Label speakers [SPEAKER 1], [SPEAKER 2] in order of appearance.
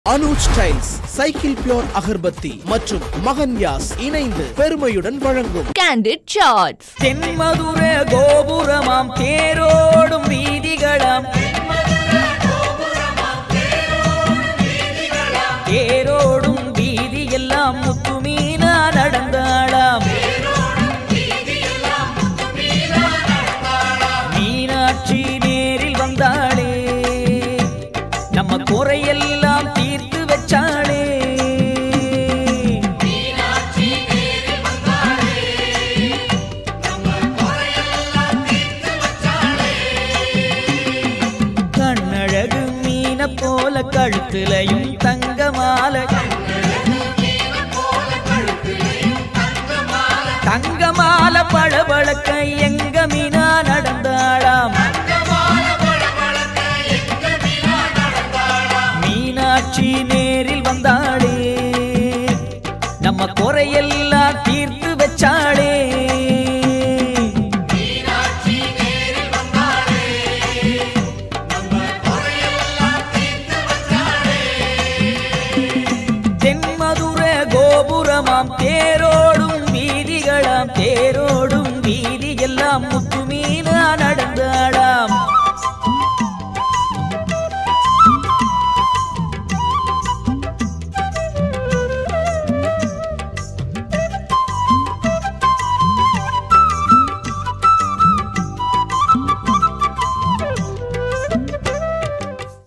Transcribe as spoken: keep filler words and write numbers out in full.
[SPEAKER 1] Anuj tiles cycle pure agarbatti மற்றும் மகன்யாஸ் இணைந்து பெருமையுடன் வழங்கும்
[SPEAKER 2] கேண்டிட் சார்ட்ஸ்.
[SPEAKER 3] தென்மதுர கோபுரமாம் தேரோடும் வீதிகளாம் தேரோடும் வீதி எல்லாம் முத்துமீனா நடந்தாளாம். மீனாட்சி நேரில் வந்தாளே, நம்ம குறையெல்லாம் தீர்த்து வச்சாளே. கண்ணழகு மீன போல கழுத்துலையும் தங்க மாலை, தங்க மாலை பளபளக்க எங்க மீனா நடந்தாளாம். மீனாட்சி நேரில் வந்தாளே, நம்ம குறையெல்லாம்